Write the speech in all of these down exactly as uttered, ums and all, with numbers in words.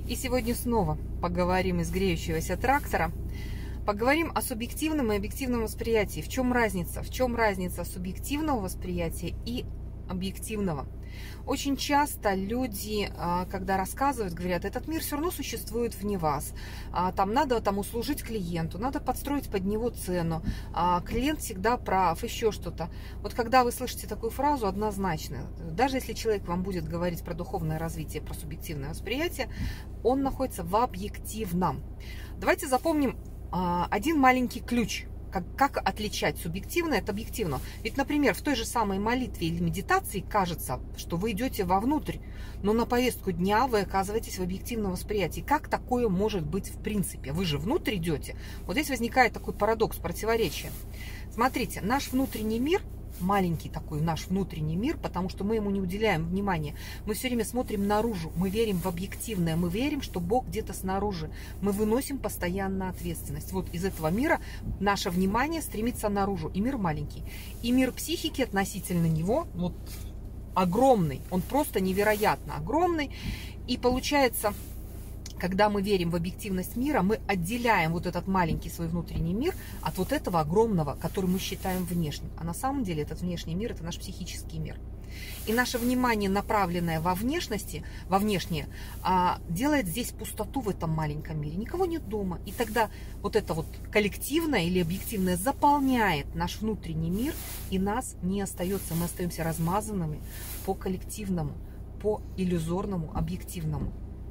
И сегодня снова поговорим из греющегося трактора. Поговорим о субъективном и объективном восприятии. В чем разница? В чем разница субъективного восприятия и объективного? Очень часто люди, когда рассказывают, говорят, этот мир все равно существует вне вас. Там надо там услужить клиенту, надо подстроить под него цену. Клиент всегда прав, еще что-то. Вот когда вы слышите такую фразу, однозначно, даже если человек вам будет говорить про духовное развитие, про субъективное восприятие, он находится в объективном. Давайте запомним один маленький ключ. Как, как отличать субъективное от объективного? Ведь, например, в той же самой молитве или медитации кажется, что вы идете вовнутрь, но на повестку дня вы оказываетесь в объективном восприятии. Как такое может быть в принципе? Вы же внутрь идете. Вот здесь возникает такой парадокс, противоречие. Смотрите, наш внутренний мир, маленький такой наш внутренний мир, потому что мы ему не уделяем внимания. Мы все время смотрим наружу, мы верим в объективное, мы верим, что Бог где-то снаружи. Мы выносим постоянно ответственность. Вот из этого мира наше внимание стремится наружу. И мир маленький. И мир психики относительно него вот огромный. Он просто невероятно огромный. И получается, когда мы верим в объективность мира, мы отделяем вот этот маленький свой внутренний мир от вот этого огромного, который мы считаем внешним. А на самом деле этот внешний мир – это наш психический мир. И наше внимание, направленное во внешности, во внешнее, делает здесь пустоту в этом маленьком мире. Никого нет дома. И тогда вот это вот коллективное или объективное заполняет наш внутренний мир, и нас не остается. Мы остаемся размазанными по коллективному, по иллюзорному, объективному.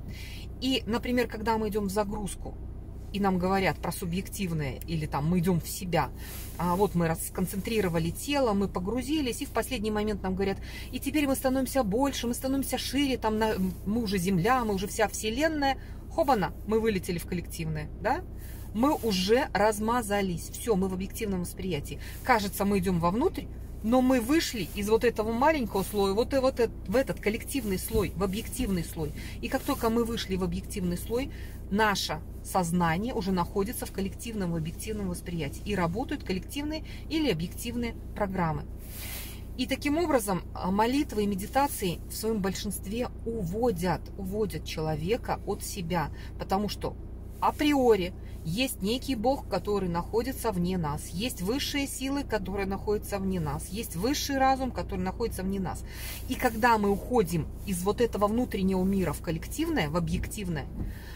И, например, когда мы идем в загрузку, и нам говорят про субъективное, или там мы идем в себя, а вот мы расконцентрировали тело, мы погрузились, и в последний момент нам говорят, и теперь мы становимся больше, мы становимся шире, там на, мы уже Земля, мы уже вся Вселенная, хобана, мы вылетели в коллективное, да? Мы уже размазались, все, мы в объективном восприятии. Кажется, мы идем вовнутрь, но мы вышли из вот этого маленького слоя, вот, и вот в этот коллективный слой, в объективный слой. И как только мы вышли в объективный слой, наше сознание уже находится в коллективном, в объективном восприятии. И работают коллективные или объективные программы. И таким образом молитвы и медитации в своем большинстве уводят, уводят человека от себя. Потому что априори есть некий Бог, который находится вне нас. Есть высшие силы, которые находятся вне нас. Есть высший разум, который находится вне нас. И когда мы уходим из вот этого внутреннего мира в коллективное, в объективное,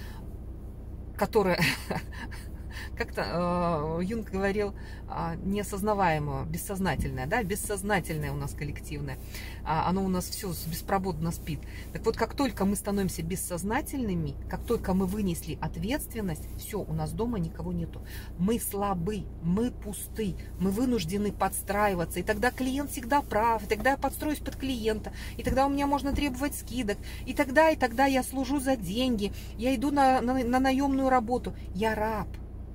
которое, как-то э, Юнг говорил, э, неосознаваемое, бессознательное, да, бессознательное у нас коллективное, а оно у нас все беспробудно спит. Так вот, как только мы становимся бессознательными, как только мы вынесли ответственность, все, у нас дома никого нету. Мы слабы, мы пусты, мы вынуждены подстраиваться, и тогда клиент всегда прав, и тогда я подстроюсь под клиента, и тогда у меня можно требовать скидок, и тогда, и тогда я служу за деньги, я иду на, на, на наемную работу, я раб.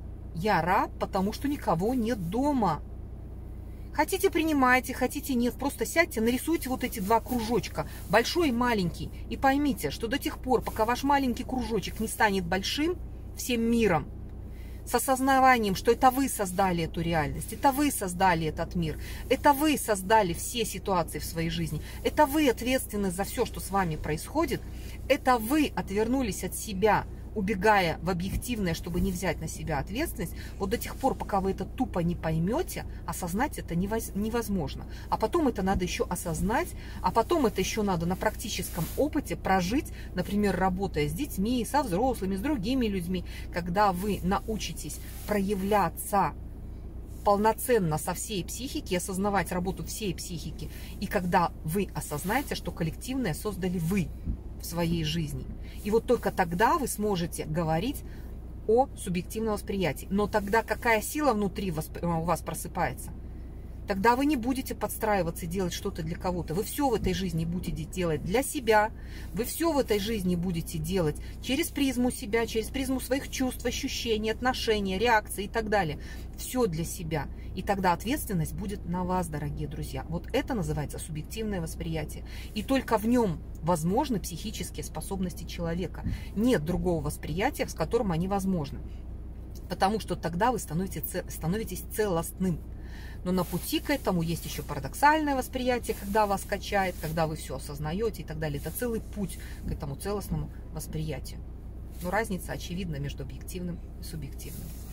Я раб, потому что никого нет дома. Хотите, принимайте, хотите, нет. Просто сядьте, нарисуйте вот эти два кружочка, большой и маленький. И поймите, что до тех пор, пока ваш маленький кружочек не станет большим всем миром, с осознаванием, что это вы создали эту реальность, это вы создали этот мир, это вы создали все ситуации в своей жизни, это вы ответственны за все, что с вами происходит, это вы отвернулись от себя, убегая в объективное, чтобы не взять на себя ответственность, вот до тех пор, пока вы это тупо не поймете, осознать это невозможно. А потом это надо еще осознать, а потом это еще надо на практическом опыте прожить, например, работая с детьми, со взрослыми, с другими людьми, когда вы научитесь проявляться полноценно со всей психики, осознавать работу всей психики, и когда вы осознаете, что коллективное создали вы в своей жизни. И вот только тогда вы сможете говорить о субъективном восприятии. Но тогда какая сила внутри у вас просыпается? Тогда вы не будете подстраиваться и делать что-то для кого-то. Вы все в этой жизни будете делать для себя. Вы все в этой жизни будете делать через призму себя, через призму своих чувств, ощущений, отношений, реакций и так далее. Все для себя. И тогда ответственность будет на вас, дорогие друзья. Вот это называется субъективное восприятие. И только в нем возможны психические способности человека. Нет другого восприятия, с которым они возможны. Потому что тогда вы становитесь, становитесь целостным. Но на пути к этому есть еще парадоксальное восприятие, когда вас качает, когда вы все осознаете и так далее. Это целый путь к этому целостному восприятию. Но разница очевидна между объективным и субъективным.